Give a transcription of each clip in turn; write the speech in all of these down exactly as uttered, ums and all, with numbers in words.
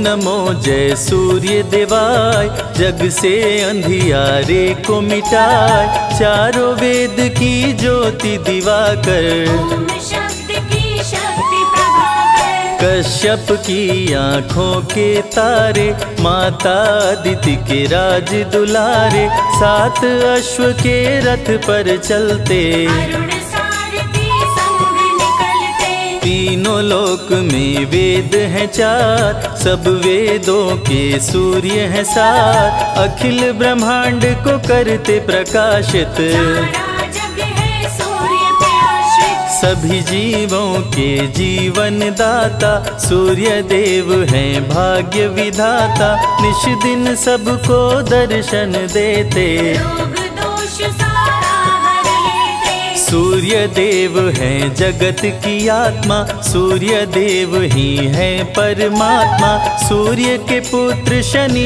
नमो जय सूर्य देवाय, जग से अंधियारे को मिटाए, चारों वेद की ज्योति दिवाकर, ओम शब्द की शक्ति प्रभाकर, कश्यप की आँखों के तारे, माता अदिति के राज दुलारे, सात अश्व के रथ पर चलते, अरुण सारथी संग निकलते, तीनों लोक में वेद हैं चार, सब वेदों के सूर्य हैं सात, अखिल ब्रह्मांड को करते प्रकाशित, सारा जग है सूर्य पे आश्रित, सभी जीवों के जीवन दाता, सूर्य देव हैं भाग्य विधाता, निश दिन सबको दर्शन देते, रोग दोष सारा हर लेते, सूर्य देव हैं जगत की आत्मा, सूर्य देव ही हैं परमात्मा, सूर्य के पुत्र शनि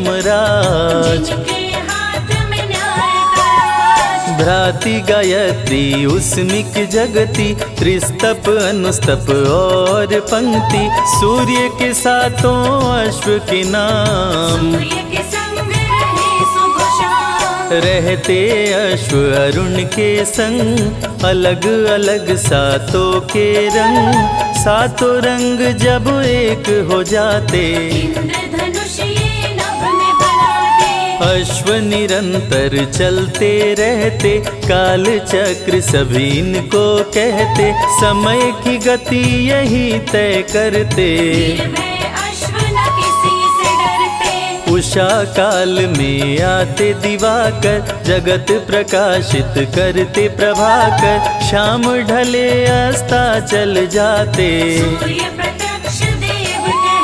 यमराज, जिनके हाथ में न्याय का राज, भ्राति गायत्री उस्मिक जगति, त्रिस्तप अनुस्तप और पंक्ति, सूर्य के सातों अश्व के नाम, सूर्य के संग रहे सुबह शाम, रहते अश्व अरुण के संग, अलग अलग सातों के रंग, सातों रंग जब एक हो जाते, इंद्रधनुष ये नभ में बनाते, अश्व निरंतर चलते रहते, काल चक्र सभी इनको कहते, समय की गति यही तय करते, निर्भय अश्व न किसी से डरते, उषा काल में आते दिवाकर, जगत प्रकाशित करते प्रभाकर, शाम ढले अस्ता चल जाते, सूर्य प्रत्यक्ष देव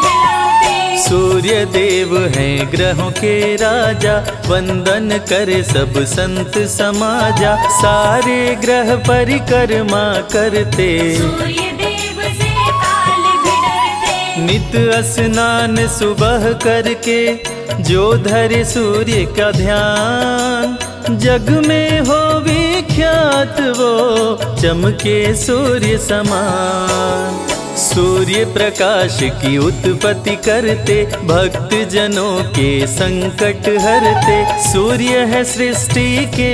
कहलाते, सूर्य देव हैं ग्रहों के राजा, वंदन करे सब संत समाजा, सारे ग्रह परिक्रमा करते, सूर्य देव से काल भी डरते, नित स्नान सुबह करके, जो धरे सूर्य का ध्यान, जग में हो विख्यात वो, चमके सूर्य समान, सूर्य प्रकाश की उत्पत्ति करते, भक्त जनों के संकट हरते, सूर्य है सृष्टि के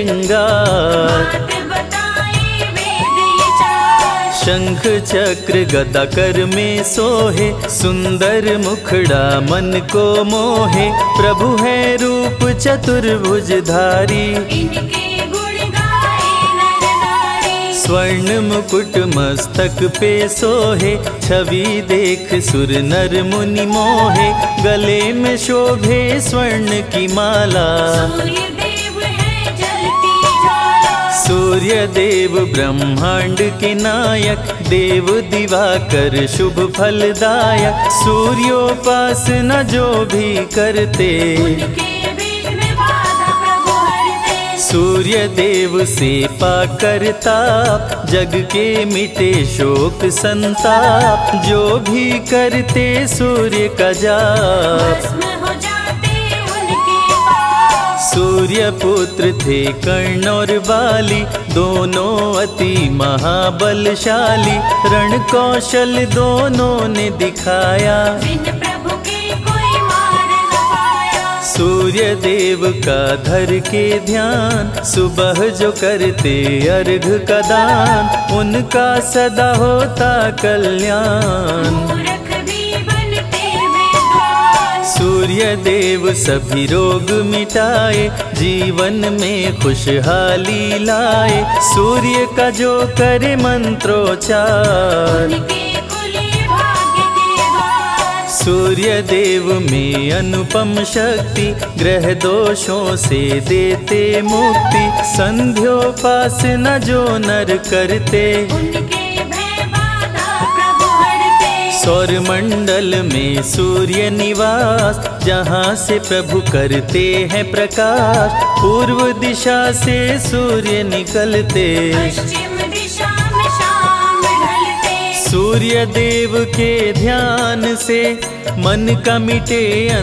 श्रृंगार, बात बताए वेद ये चार, शंख चक्र गदा कर में सोहे, सुंदर मुखड़ा मन को मोहे, प्रभु है रूप चतुर्भुजधारी, इनके गुण गाए नर नारी, स्वर्ण मुकुट मस्तक पे सोहे, छवि देख सुर नर मुनि मोहे, गले में शोभे स्वर्ण की माला, सूर्य देव है जलती ज्वाला, सूर्य देव ब्रह्मांड के नायक, देव दिवाकर शुभ फलदायक, सूर्योपासना जो भी करते, उनके विघ्न बाधा प्रभु हरते, सूर्य देव से पाकर ताप, जग के मिटे शोक संताप, जो भी करते सूर्य का जाप, भस्म हो जाते उनके पाप, सूर्य पुत्र थे कर्ण और बाली, दोनों अति महाबलशाली, रण कौशल दोनों ने दिखाया, बिन प्रभु के कोई मार न पाया, सूर्य देव का धर के ध्यान, सुबह जो करते अर्घ का दान, उनका सदा होता कल्याण, मूर्ख भी बनते विद्वान, सूर्य देव सभी रोग मिटाए, जीवन में खुशहाली लाए, सूर्य का जो करे मंत्रोच्चार, उनके खुले भाग्य के द्वार, सूर्य देव में अनुपम शक्ति, ग्रह दोषों से देते मुक्ति, संध्योपासना जो नर करते, उनके भय बाधा प्रभु हरते, सौर मंडल में सूर्य निवास, जहाँ से प्रभु करते हैं प्रकाश, पूर्व दिशा से सूर्य निकलते, पश्चिम दिशा में शाम ढलते, सूर्य देव के ध्यान से मन का मिटे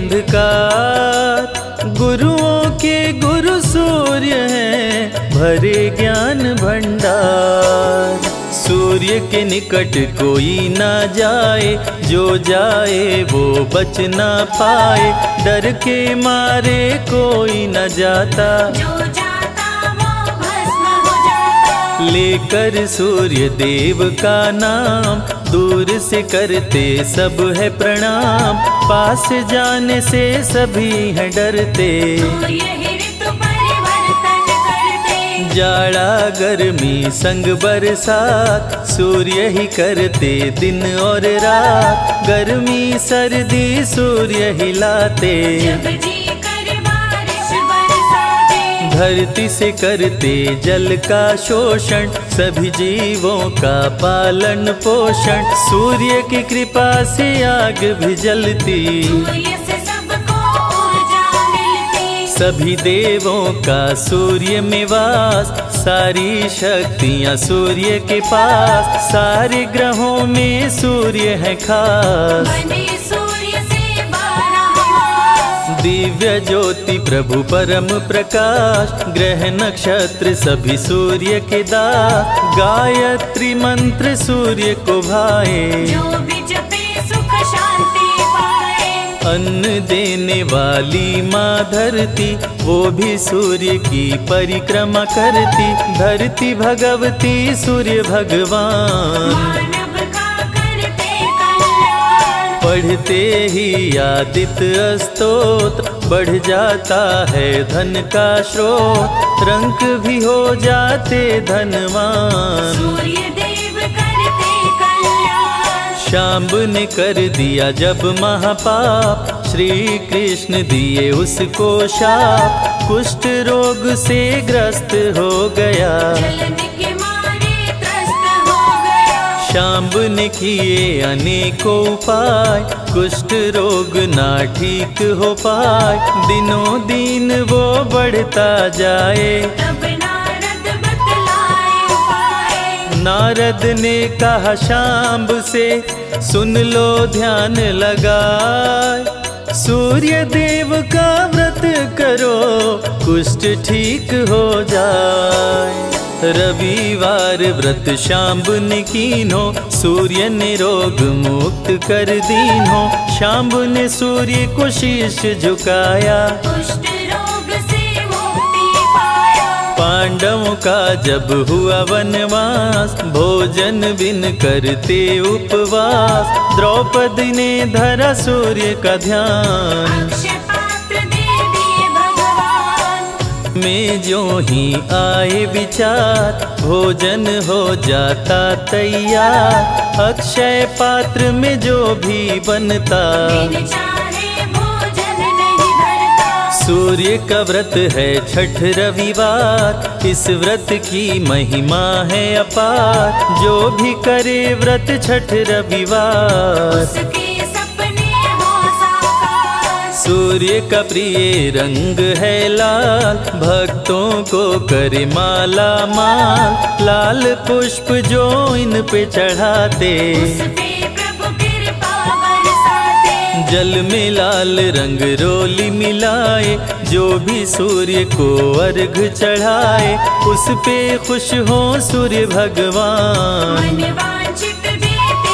अंधकार, गुरुओं के गुरु सूर्य हैं भरे ज्ञान भंडार, सूर्य के निकट कोई न जाए, जो जाए वो बच न पाए। डर के मारे कोई न जाता, जो जाता वो भस्म हो जाता। लेकर सूर्य देव का नाम, दूर से करते सब है प्रणाम। पास जाने से सभी हैं डरते, सूर्य ही ऋतु परिवर्तन करते। जाड़ा गर्मी संग बरसात, सूर्य ही करते दिन और रात। गर्मी सर्दी सूर्य ही लाते, जब जी कर बारिश बरसाते। धरती से करते जल का शोषण, सभी जीवों का पालन पोषण। सूर्य की कृपा से आग भी जलती, सूर्य से सबको ऊर्जा मिलती। सभी देवों का सूर्य में वास, सारी शक्तियाँ सूर्य के पास। सारे ग्रहों में सूर्य है खास, बने सूर्य से बारह मास। दिव्य ज्योति प्रभु परम प्रकाश। ग्रह नक्षत्र सभी सूर्य के दास, गायत्री मंत्र सूर्य को भाए। जो भी जपे सुख शांति पाए। अन्न देने वाली माँ धरती, वो भी सूर्य की परिक्रमा करती। धरती भगवती सूर्य भगवान, मानव का करते कल्याण। पढ़ते ही आदित्य स्तोत्र, बढ़ जाता है धन का स्रोत। रंक भी हो जाते धनवान, सूर्य देव करते कल्याण। शाम्ब ने कर दिया जब महापाप, श्री कृष्ण दिए उसको शाप। कुष्ठ रोग से ग्रस्त हो गया, जलने के मारे त्रस्त हो गया। शाम्ब ने किए अनेकों उपाय, कुष्ठ रोग ना ठीक हो पाए। दिनों दिन वो बढ़ता जाए, तब नारद बतलाए उपाय। नारद ने कहा शाम्ब से, सुन लो ध्यान लगाए। सूर्य देव का व्रत करो, कुष्ठ ठीक हो जाए। रविवार व्रत शाम्ब ने कीन्हो, सूर्य ने रोग मुक्त कर दीन्हो। शाम्ब ने सूर्य को शीश झुकाया, कुष्ठ रोग से मुक्ति पाया। पांडवों का जब हुआ वनवास, भोजन बिन करते उपवास। द्रौपदी ने धरा सूर्य का ध्यान, अक्षय पात्र दे दिए भगवान। में जो ही आए विचार, भोजन हो जाता तैयार। अक्षय पात्र में जो भी बनता, बिन चाहे भोजन नहीं धरता। सूर्य का व्रत है छठ रविवार, इस व्रत की महिमा है अपार। जो भी करे व्रत छठ रविवार, उसके सपने हो साकार। सूर्य का प्रिय रंग है लाल, भक्तों को करे माला माल। लाल पुष्प जो इन पे चढ़ाते, उस पे प्रभु कृपा बरसाते। जल में लाल रंग रोली मिलाए। जो भी सूर्य को अर्घ चढ़ाए, उस पे खुश हो सूर्य भगवान। मन वांछित देते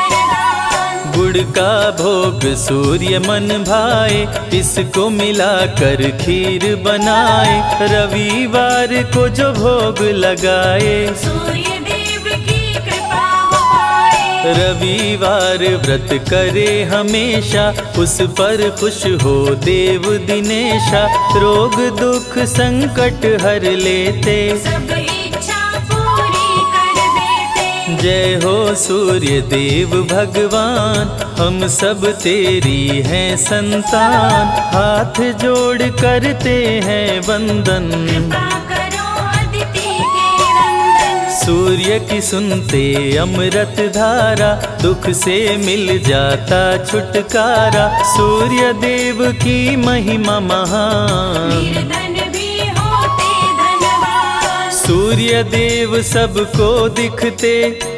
वरदान। गुड़ का भोग सूर्य मन भाए, इसको मिलाकर खीर बनाए। रविवार को जो भोग लगाए, सूर्य देव की कृपा हो पाए। रविवार व्रत करे हमेशा, उस पर खुश हो देव दिनेशा। रोग दुख संकट हर लेते, सब इच्छा पूरी कर देते। जय हो सूर्य देव भगवान, हम सब तेरी हैं संतान। हाथ जोड़ करते हैं वंदन, कृपा करो अदिति के नंदन। सूर्य की सुनते अमृत धारा, दुख से मिल जाता छुटकारा। सूर्य देव की महिमा महान, निर्धन भी होते धनवान। सूर्य देव सबको दिखते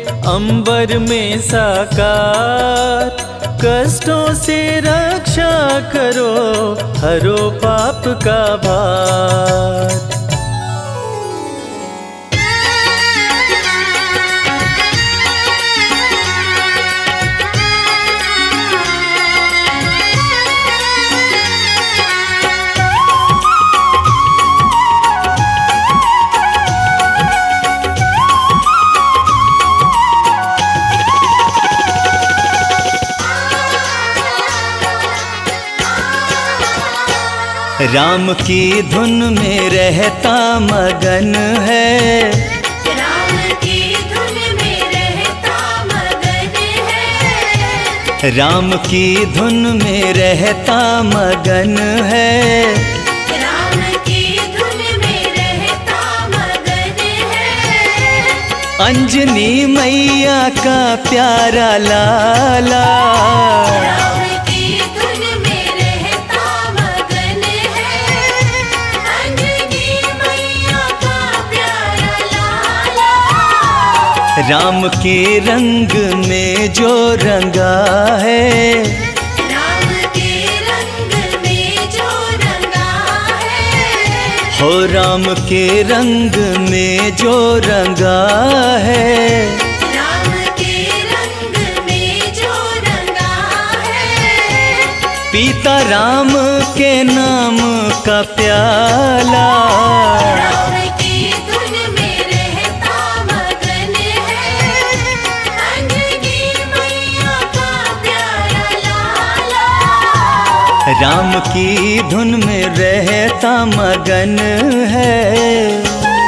अंबर में साकार। कष्टों से रक्षा करो, हरो पाप का भार। राम की धुन में रहता मगन है, राम की धुन में रहता मगन है, राम की धुन में रहता मगन है, राम की धुन में रहता मगन है। अंजनी मैया का प्यारा लाला, राम की धुन में रहता मगन है, अंजनी मैया का प्यारा लाला। राम के रंग में जो रंगा है, राम के रंग में जो रंगा है, हो राम के रंग में जो रंगा है, राम के रंग में जो रंगा है। पीता राम के नाम का प्याला, राम की धुन में रहता मगन है, अंजनी मैया का प्यारा लाला। राम की धुन में रहता मगन है।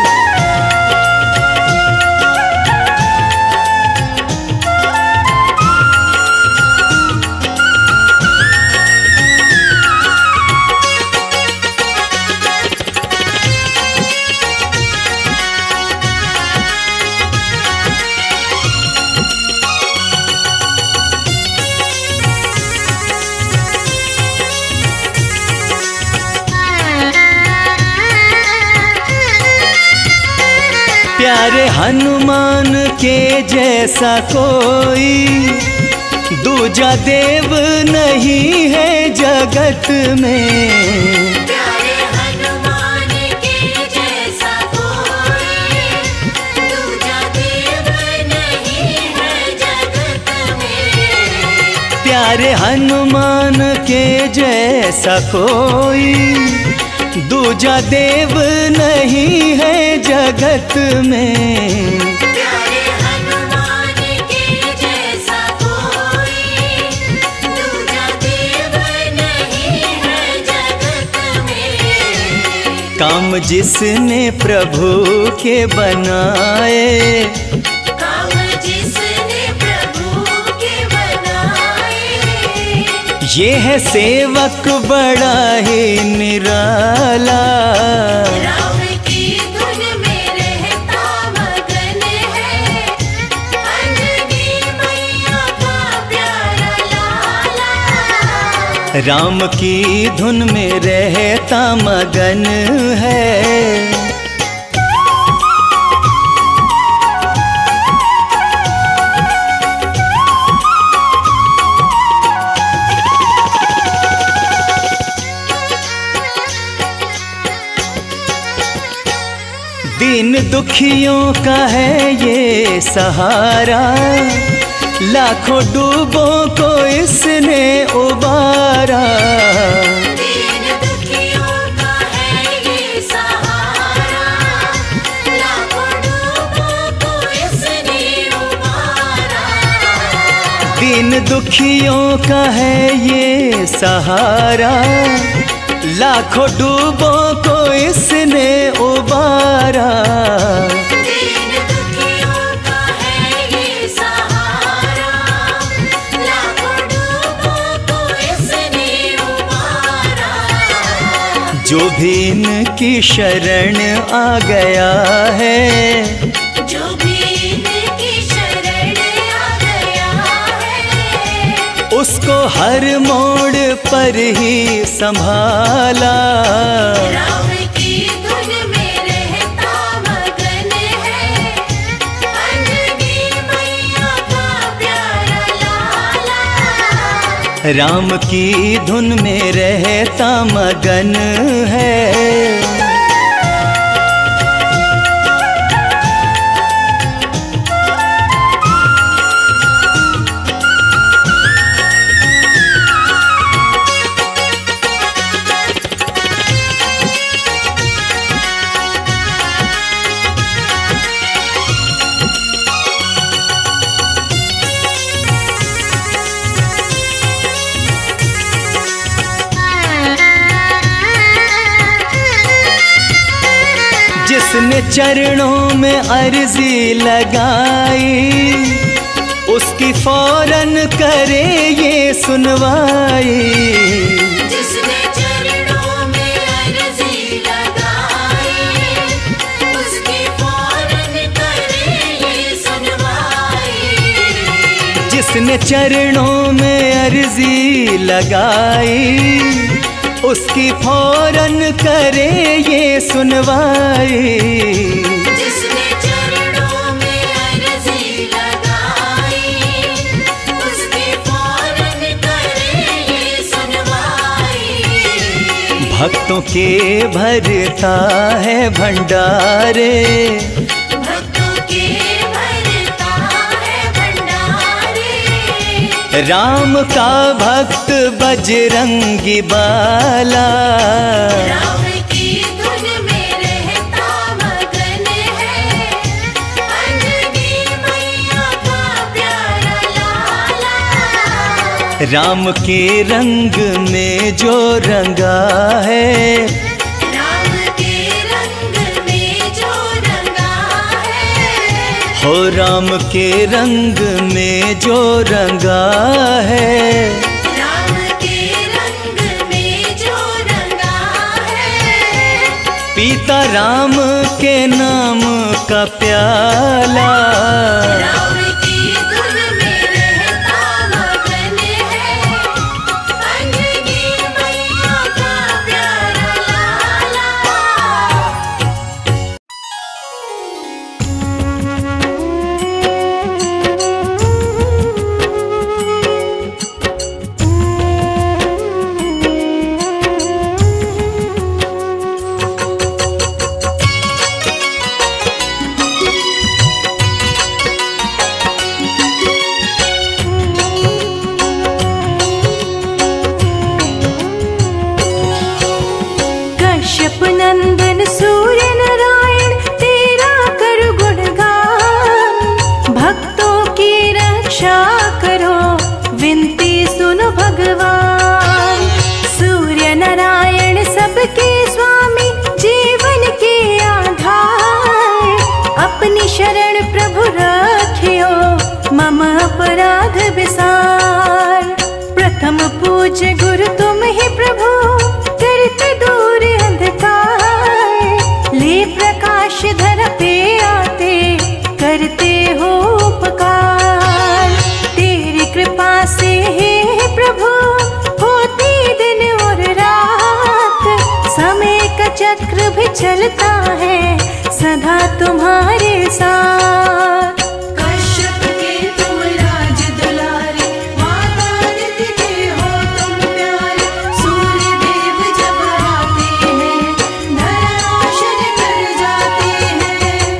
प्यारे हनुमान के जैसा कोई दूजा देव नहीं है जगत में, प्यारे हनुमान के जैसा कोई दूजा देव नहीं है जगत में। प्यारे हनुमान के जैसा कोई दूजा देव नहीं है जगत में। प्यारे हनुमान के जैसा कोई दूजा देव नहीं है जगत में। काम जिसने प्रभु के बनाए, काम जिसने प्रभु के बनाए, ये है सेवक बड़ा ही निराला। राम की धुन में रहता मगन है, अंजनी मैया का प्यारा लाला। राम की धुन में रहता मगन है। दीन दुखियों का है ये सहारा, लाखों डूबों को इसने उबारा। दीन दुखियों का है ये सहारा, लाखों डूबों को इसने उबारा। दीन दुखियों का है ये सहारा, लाखों डूबों को इसने उबारा। दीन दुखियों का है ये सहारा, लाखों डूबों को इसने उबारा। जो भी इनकी शरण आ गया है, जो भी इनकी शरण आ गया है, उसको हर मोड़ पर ही संभाला। राम की धुन में रहता मगन है, अंजनी मैया का प्यारा लाला। राम की धुन में रहता मगन है। जिसने चरणों में अर्जी लगाई उसकी फौरन करे ये सुनवाई। जिसने चरणों में अर्जी लगाई उसकी फौरन करे ये सुनवाई। जिसने चरणों में अर्जी लगाई उसकी फौरन करे ये सुनवाई। जिसने चरणों में अर्जी लगाई उसकी फौरन करे ये सुनवाई। भक्तों के भरता है भंडारे, भक्तों के भरता है भंडारे। राम का भक्त बजरंगी बाला। राम की धुन में रहता मगन है अंजनी मैया का प्यारा लाला। राम के रंग में जो रंगा है, राम के रंग में जो रंगा है। हो राम के रंग में जो रंगा है। राम के रंग में जो रंगा है। पीता राम के नाम का प्याला। राम की धुन में रहता मगन है अंजनी मैया का प्यारा लाला। कश्यप नंदन सूर्य नारायण तेरा कर गुणगान। भक्तों की रक्षा करो विनती सुनो भगवान। सूर्य नारायण सबके स्वामी जीवन के आधार। अपनी शरण प्रभु रखियो मम अपराध विसार। प्रथम पूज्य गुरु तुम ही प्रभु करते दूर अंधकार। ले प्रकाश धर पे आते करते हो उपकार। तेरी कृपा से हे प्रभु होती दिन और रात। समय का चक्र भी चलता है सदा तुम्हारे साथ। कश्यप के तुम राज दुलारे, माता निधि के हो तुम प्यारे। सूर्य देव जब आते हैं धरा रोशन कर जाते हैं।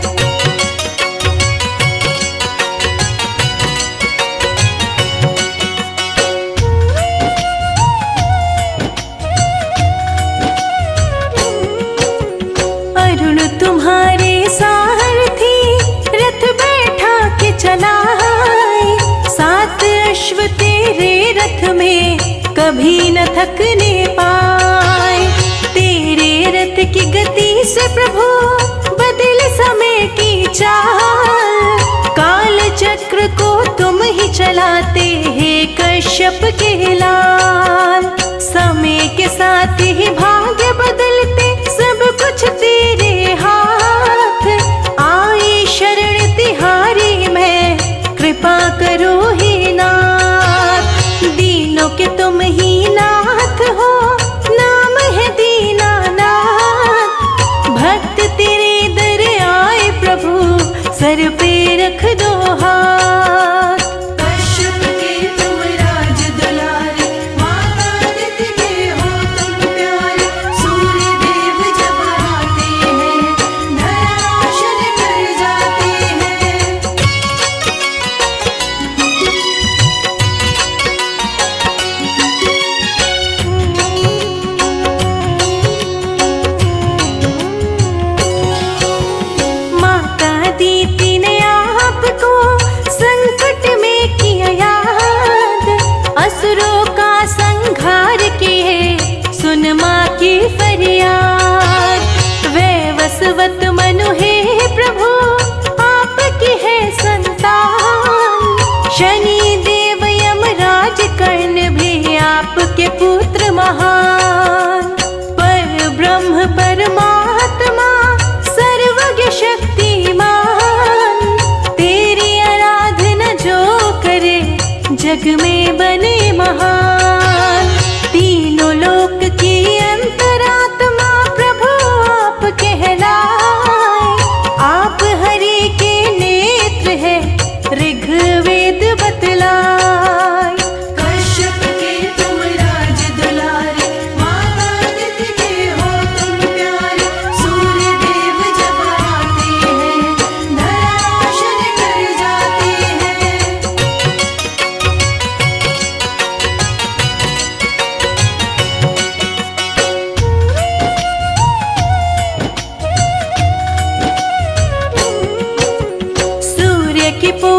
अरुण तुम्हारे सारथी रथ बैठा के चलाए। सात अश्व तेरे रथ में कभी न थकने पाए। तेरे रथ की गति से प्रभु बदल समय की चाल। काल चक्र को तुम ही चलाते हे कश्यप के लाल। समय के साथ ही भाग्य बदलते सब कुछ तेरे हाथ। आई शरण तिहारी मैं कृपा करो हे नाथ। दीनों के तुम ही नाथ हो नाम है दीनानाथ। भक्त तेरे दर आए प्रभु सर पे रख दो हाथ। कश्यप के तुम राज दुलारे, माता निधि के हो तुम प्यारे।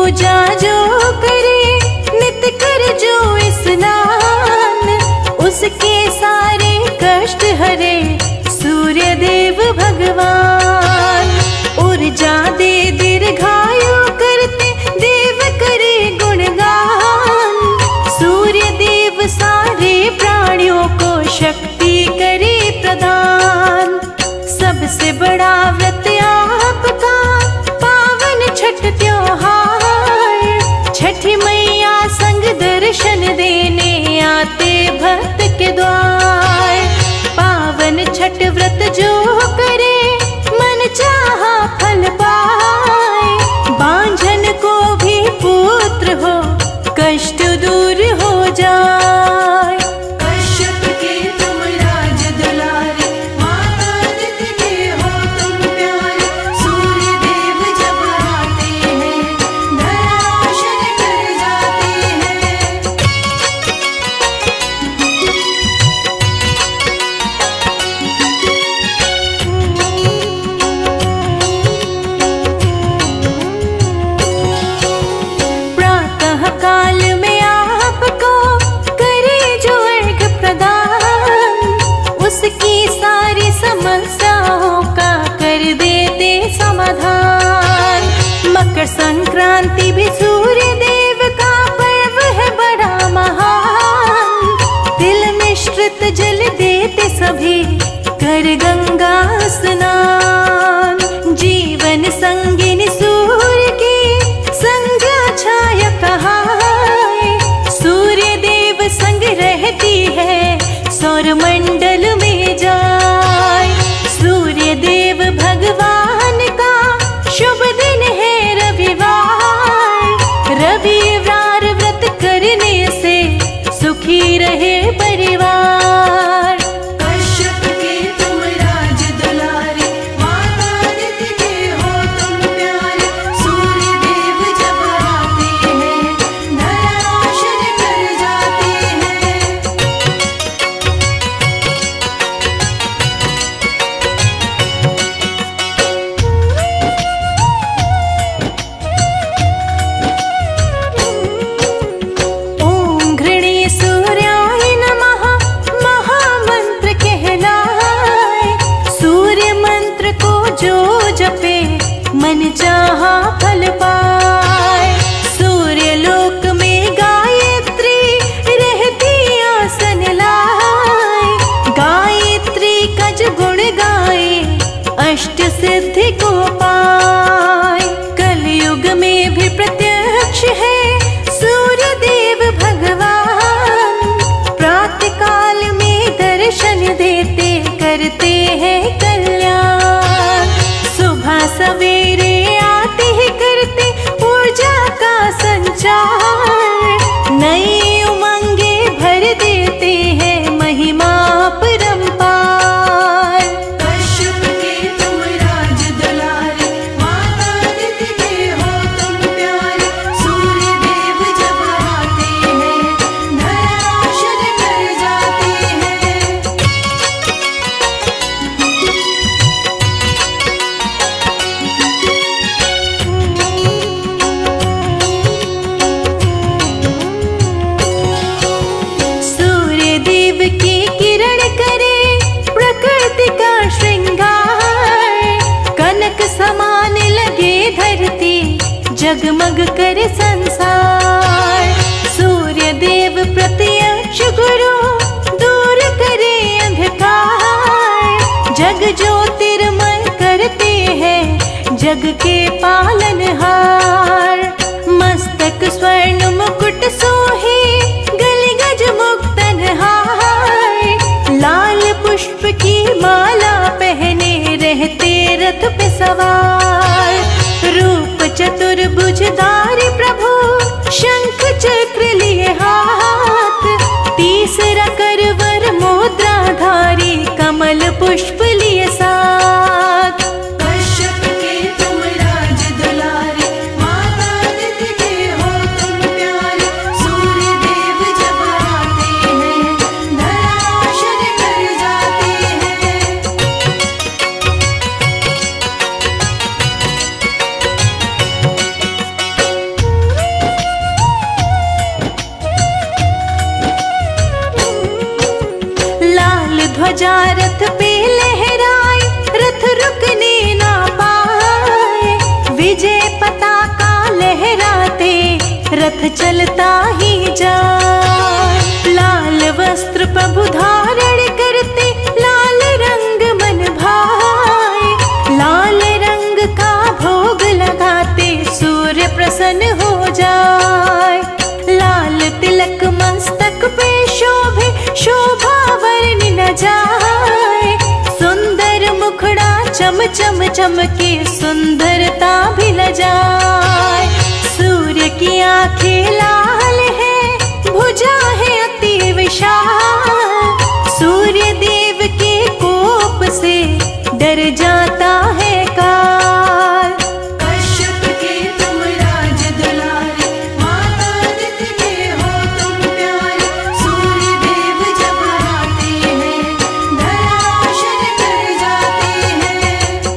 पूजा जो करे नित कर जो स्नान, उसके सारे कष्ट हरे सूर्य देव भगवान। ऊर्जा दे दीर्घायु करते देव करे गुणगान, सूर्य देव सारे प्राणियों को शक्ति करे प्रदान। सबसे बड़ा व्रत आपका पावन छठ त्योहार, छठी मैया संग दर्शन देने आते भक्त के द्वार। पावन छठ व्रत जो करे मन चाहा फल पाए, बांझन को भी पुत्र हो कष्ट दूर हो जाए। कश्यप के तुम राज दुलारे, माता अदिति के हो तुम प्यारे। सूर्य देव जब आते हैं धरा रोशन कर जाते हैं। प्रातः काल में आपको करे जो अर्घ प्रदान, उसकी सारी समस्याओं का कर देते समाधान। मकर संक्रांति भी सूर्य देव का पर्व है बड़ा महान, तिल मिश्रित जल देते सभी कर गंगा स्नान। जीवन संगिनी सूर्य की संग छाया कहाए, सूर्य देव संग रहती है सौर मंडल में जाए। सूर्य देव भगवान का शुभ दिन है रविवार, रविवार व्रत करने से सुखी रहे परिवार। कश्यप के तुम राज दुलारे, माता अदिति के हो तुम प्यारे। सूर्य देव जब आते हैं धरा रोशन कर जाते हैं। ओम घृणी सूर्याय नमः महामंत्र कहलाए, सूर्य मंत्र को जो जपे मन चाहा फल पाए। सूर्य लोक में गायत्री रहती आसन लाए, गायत्री का जो गुण गाए अष्ट सिद्धि को पाए। कलयुग में भी प्रत्यक्ष है सूर्य देव भगवान, प्रातः काल में दर्शन देते करते हैं कल्याण। सुबह सवेरे आते ही करते ऊर्जा का संचार, नई उमंगे भर देते हैं महिमा परंपार। कश्यप के तुम राज दुलारे, माता अदिति के हो तुम प्यारे। सूर्य देव जब आते हैं धरा रोशन कर जाते हैं। सूर्य देव की किरण करे प्रकृति का श्रृंगार, कनक समान लगे धरती जगमग करे संसार। सूर्य देव प्रत्यक्ष गुरु दूर करे अंधकार, जग ज्योतिर्मय करते हैं जग के पालनहार। मस्तक स्वर्ण मुकुट सोहे गले गज मुक्तन हार, लाल पुष्प की माला पहने रहते रथ पे सवार। रूप चतुर्भुजधारी प्रभु शंख चक्र लिए हाथ, तीसरा करवर मुद्राधारी कमल पुष्प लिए साथ। कश्यप के तुम राज दुलारे, माता अदिति के हो तुम प्यारे। सूर्य देव जब आते हैं धरा रोशन कर जाते हैं। ध्वजा रथ पे लहराए, रथ रुकने ना पाए। विजय पताका लहराते रथ चलता ही जाए। लाल वस्त्र प्रभु धारण करते, लाल रंग मन भाए। लाल रंग का भोग लगाते सूर्य प्रसन्न हो जाए। लाल तिलक मस्तक पे शोभे, शोभा वर्णि न जाए। सुंदर मुखड़ा चम चम चमके, सुंदरता भी ल जाए। सूर्य की आंखें लाल है, भुजा है अति विशाल। सूर्य देव के कोप से डर जाता है काल। कश्यप के तुम राज दुलारे, माता अदिति के हो तुम प्यारे। सूर्य देव जब आते हैं, धरा रोशन कर जाते हैं।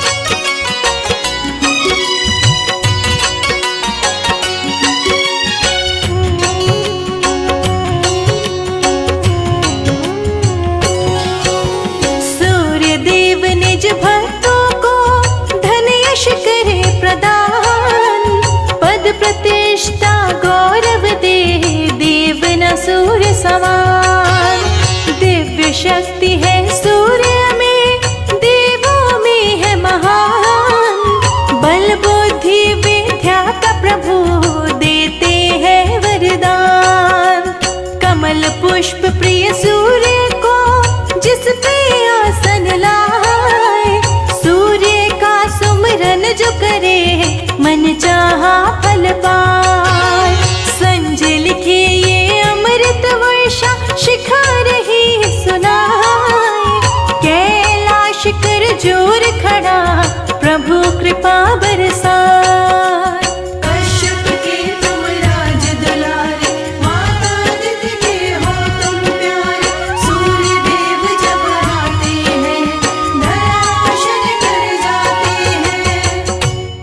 सूर्य देव निज भक्तों को धन यश करे प्रदान। पद प्रतिष्ठा गौरव दे, देव न सूर्य समान। दिव्य शक्ति है सूर्य में, देवों में है महान। बल बुद्धि विद्या का प्रभु देते हैं वरदान। कमल पुष्प प्रिय सूर्य को जिस पे आसन लाए। सूर्य का सुमिरन जो करे, मन चाहा फल पाए। संजय लिखे ये अमृत वर्षा, शिखा रही सुनाए। कैलाश कर जोर खड़ा, प्रभु कृपा बरसाए। कश्यप के तुम राज दुलारे, माता अदिति के हो तुम प्यारे। सूर्य देव जब आते हैं, धरा रोशन कर जाते हैं।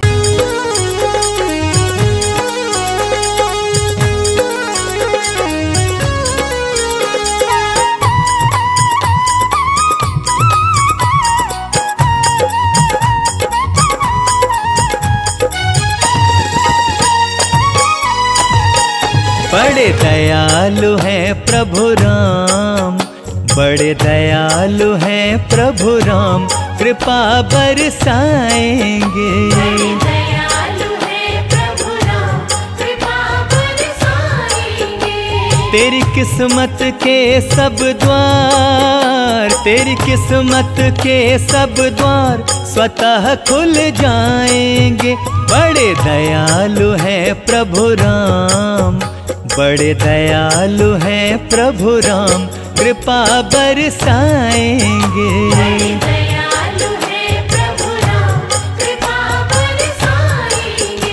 बड़े दयालु हैं प्रभु राम, बड़े दयालु हैं प्रभु राम, कृपा बरसाएंगे। दयालु है प्रभु राम, कृपा बरसाएंगे। तेरी किस्मत के सब द्वार, तेरी किस्मत के सब द्वार स्वतः खुल जाएंगे। बड़े दयालु हैं प्रभु राम, बड़े दयालु हैं प्रभु राम, कृपा बरसाएंगे। दयालु है प्रभु राम, कृपा बरसाएंगे।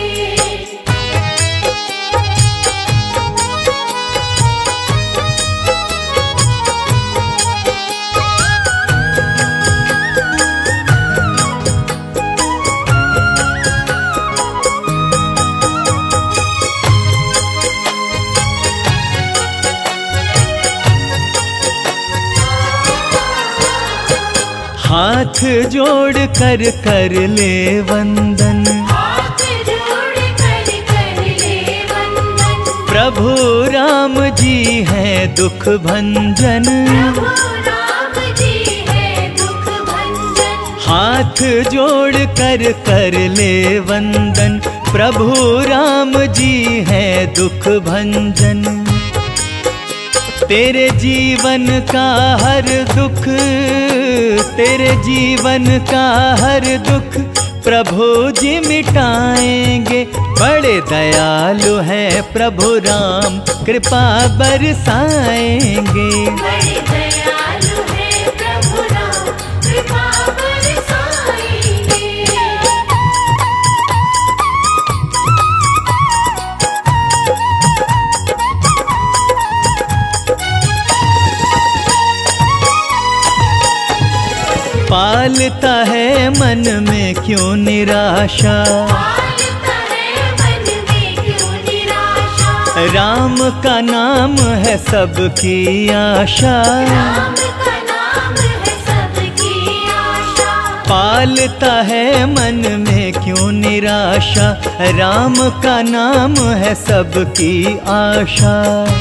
हाथ जोड़ कर कर ले वंदन, हाथ जोड़ कर कर ले वंदन। प्रभु राम जी हैं दुख भंजन। प्रभु राम जी है दुख भंजन। हाथ जोड़ कर कर ले वंदन, प्रभु राम जी हैं दुख भंजन। तेरे जीवन का हर दुख, तेरे जीवन का हर दुख प्रभु जी मिटाएंगे। बड़े दयालु हैं प्रभु राम, कृपा बरसाएंगे। बड़े दयालु है प्रभु राम, कृपा बरसाएंगे। पालता है मन में क्यों निराशा, पालता है मन में क्यों निराशा। राम का नाम है सबकी आशा। राम का नाम पालता है मन में क्यों निराशा, राम का नाम है सबकी आशा।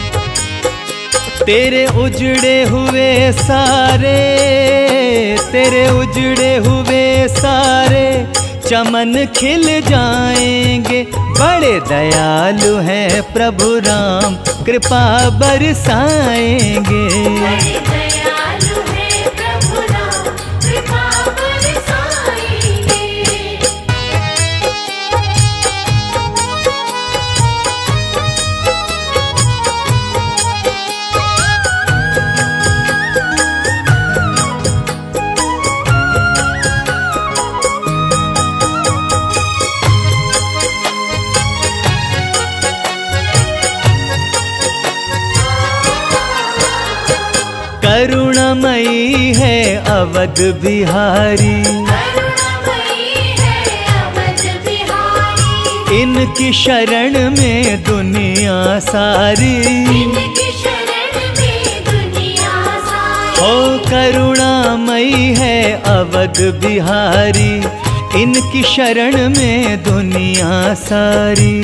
तेरे उजड़े हुए सारे, तेरे उजड़े हुए सारे चमन खिल जाएंगे। बड़े दयालु हैं प्रभु राम, कृपा बरसाएंगे। बड़े दयालु हैं प्रभु राम, कृपा बरसाएंगे। करुणामयी है अवध बिहारी, करुणामयी है अवध बिहारी। इनकी शरण में दुनिया सारी, इनकी शरण में दुनिया सारी। हो करुणामयी है अवध बिहारी, इनकी शरण में दुनिया सारी।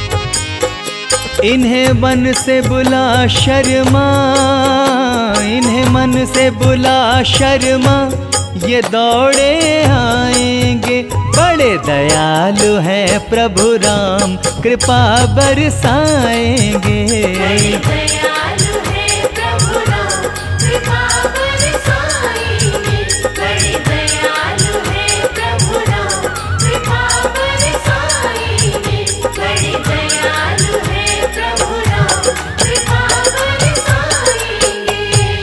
इन्हें मन से बुला शर्मा, इन्हें मन से बुला शर्मा, ये दौड़े आएंगे। बड़े दयालु हैं प्रभु राम, कृपा बरसाएंगे। बड़े दयालु हैं प्रभु राम, कृपा बरसाएंगे। बड़े दयालु हैं प्रभु राम, कृपा बरसाएंगे। बड़े दयालु हैं प्रभु राम, कृपा बरसाएंगे।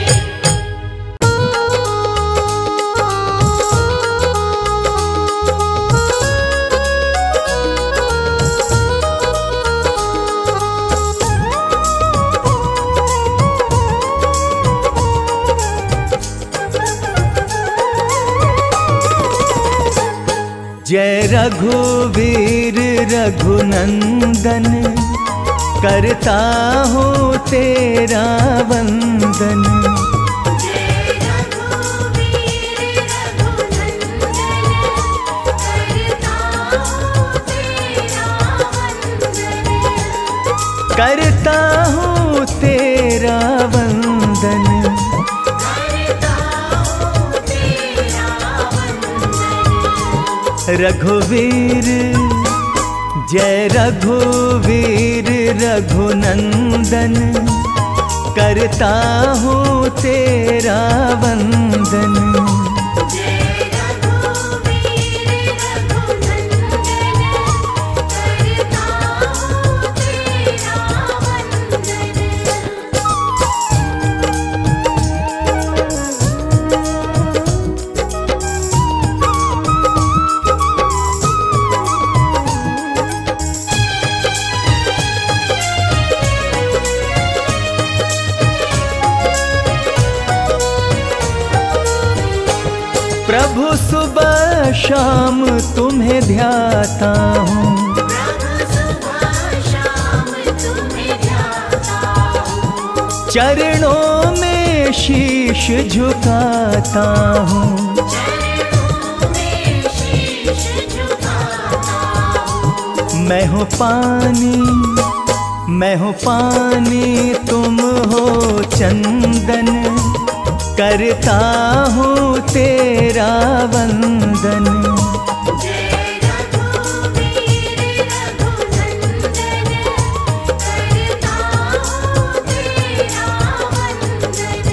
जय रघुवीर रघुनंदन, करता हूँ तेरा वंदन। जय रघुवीर रघुनंदन, करता हूँ तेरा वंदन। करता हूँ तेरा वंदन। करता हूँ तेरा वंदन। रघुवीर जय रघुवीर रघुनंदन, करता हूँ तेरा वंदन। जय रघुवीर रघुनंदन, करता हूँ तेरा वंदन। प्रभु सुबह शाम तुम्हें ध्याता हूँ, प्रभु सुबह शाम तुम्हें ध्याता हूँ। चरणों में शीश झुकाता हूँ। चरणों में शीश झुकाता हूँ। मैं हूँ पानी, मैं हूँ पानी, तुम हो चंदन, करता हूँ तेरा वंदन। जय रघुवीर रघुनंदन, करता हूँ तेरा वंदन।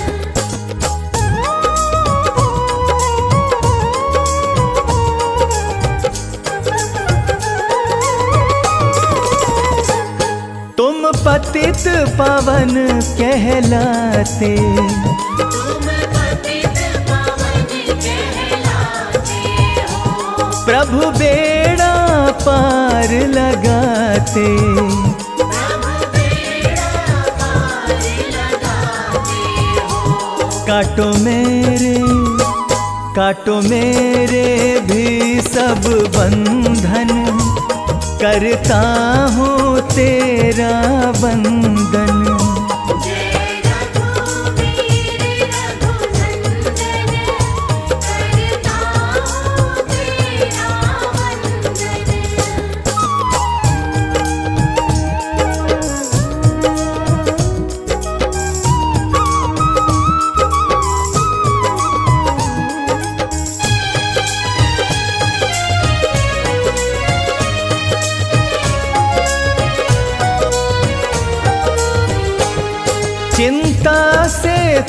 तुम पतित पावन कहलाते, तुम पतित पावन कहलाते हो। प्रभु बेड़ा पार लगाते। प्रभु बेड़ा पार लगाते हो। काटो मेरे, काटो मेरे भी सब बंधन, करता हूँ तेरा वंदन। जय रघुवीर रघुनंदन, करता हूँ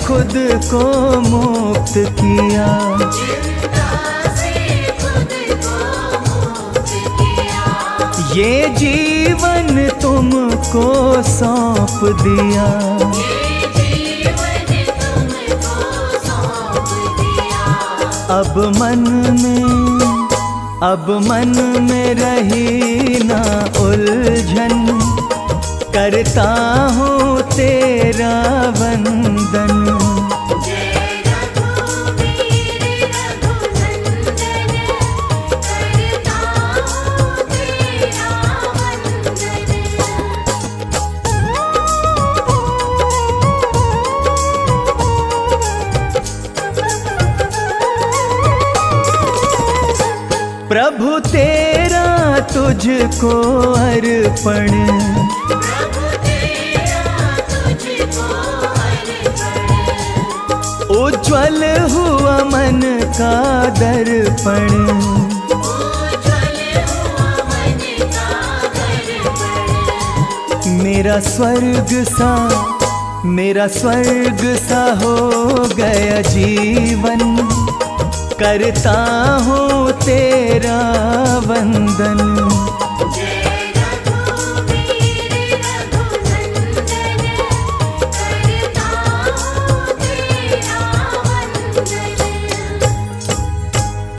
खुद को मुक्त किया, ये जीवन तुमको सौंप दिया। अब मन में अब मन में रही ना उलझन, करता हूँ तेरा वंदन। प्रभु तेरा तुझको अर्पण, उज्ज्वल हुआ मन का दर्पण। मेरा स्वर्ग सा मेरा स्वर्ग सा हो गया जीवन, करता हूँ तेरा वंदन।